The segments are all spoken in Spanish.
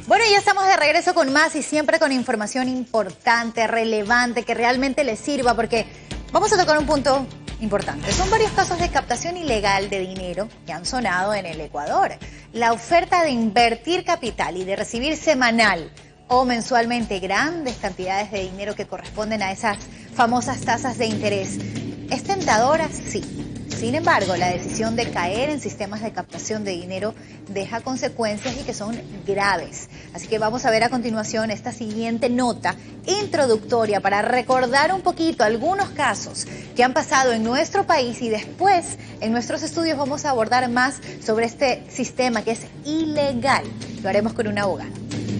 Bueno, ya estamos de regreso con más y siempre con información importante, relevante, que realmente les sirva, porque vamos a tocar un punto importante. Son varios casos de captación ilegal de dinero que han sonado en el Ecuador. La oferta de invertir capital y de recibir semanal o mensualmente grandes cantidades de dinero que corresponden a esas famosas tasas de interés, ¿es tentadora? Sí. Sin embargo, la decisión de caer en sistemas de captación de dinero deja consecuencias y que son graves. Así que vamos a ver a continuación esta siguiente nota introductoria para recordar un poquito algunos casos que han pasado en nuestro país y después en nuestros estudios vamos a abordar más sobre este sistema que es ilegal. Lo haremos con un abogado.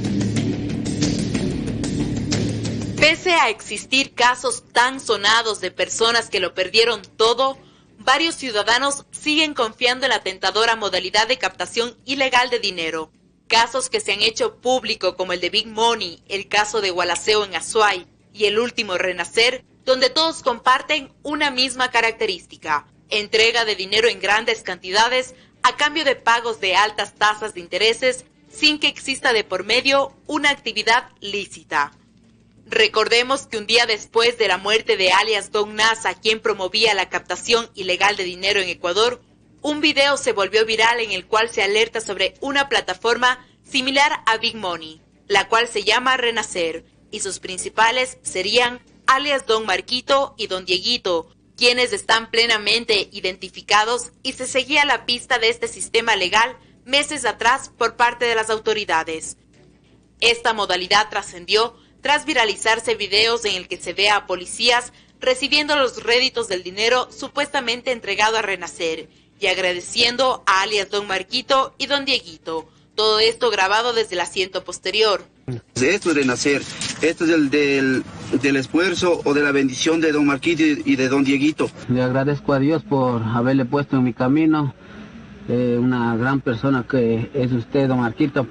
Pese a existir casos tan sonados de personas que lo perdieron todo, varios ciudadanos siguen confiando en la tentadora modalidad de captación ilegal de dinero. Casos que se han hecho público como el de Big Money, el caso de Gualaceo en Azuay y el último Renacer, donde todos comparten una misma característica: entrega de dinero en grandes cantidades a cambio de pagos de altas tasas de intereses sin que exista de por medio una actividad lícita. Recordemos que un día después de la muerte de alias Don Nasa, quien promovía la captación ilegal de dinero en Ecuador, un video se volvió viral en el cual se alerta sobre una plataforma similar a Big Money, la cual se llama Renacer, y sus principales serían alias Don Marquito y Don Dieguito, quienes están plenamente identificados y se seguía la pista de este sistema legal meses atrás por parte de las autoridades. Esta modalidad trascendió tras viralizarse videos en el que se ve a policías recibiendo los réditos del dinero supuestamente entregado a Renacer y agradeciendo a alias Don Marquito y Don Dieguito. Todo esto grabado desde el asiento posterior. Esto es Renacer, esto es del esfuerzo o de la bendición de Don Marquito y de Don Dieguito. Le agradezco a Dios por haberle puesto en mi camino una gran persona que es usted, Don Marquito,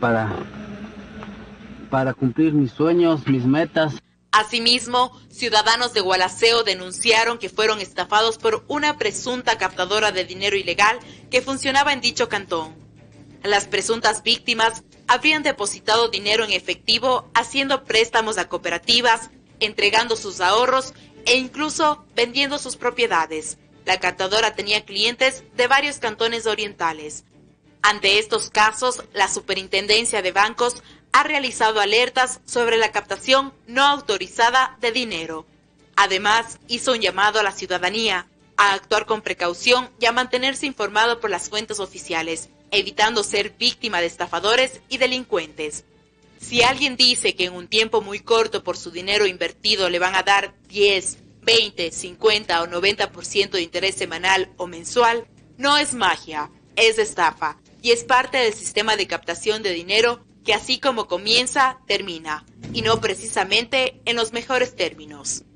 para cumplir mis sueños, mis metas. Asimismo, ciudadanos de Gualaceo denunciaron que fueron estafados por una presunta captadora de dinero ilegal que funcionaba en dicho cantón. Las presuntas víctimas habrían depositado dinero en efectivo, haciendo préstamos a cooperativas, entregando sus ahorros e incluso vendiendo sus propiedades. La captadora tenía clientes de varios cantones orientales. Ante estos casos, la Superintendencia de Bancos ha realizado alertas sobre la captación no autorizada de dinero. Además, hizo un llamado a la ciudadanía a actuar con precaución y a mantenerse informado por las fuentes oficiales, evitando ser víctima de estafadores y delincuentes. Si alguien dice que en un tiempo muy corto por su dinero invertido le van a dar 10, 20, 50 o 90% de interés semanal o mensual, no es magia, es estafa y es parte del sistema de captación de dinero que así como comienza, termina, y no precisamente en los mejores términos.